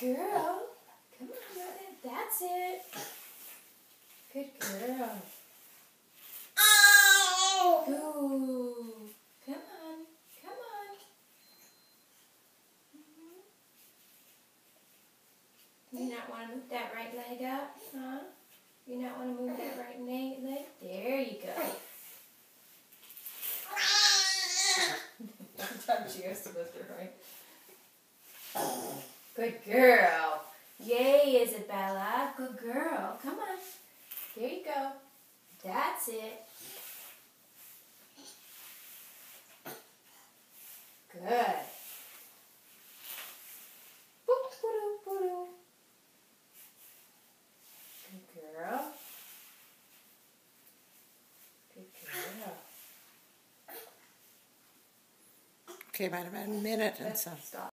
girl. Come on, Ronan. That's it. Good girl. Ooh. Come on. Come on. You not want to move that right leg up, huh? You not want to move that right leg? There you go. Sometimes she has to lift her right. Good girl. Yay, Isabella. Good girl. Come on. There you go. That's it. Good. Good girl. Good girl. Okay, about a minute and Let's so. stop.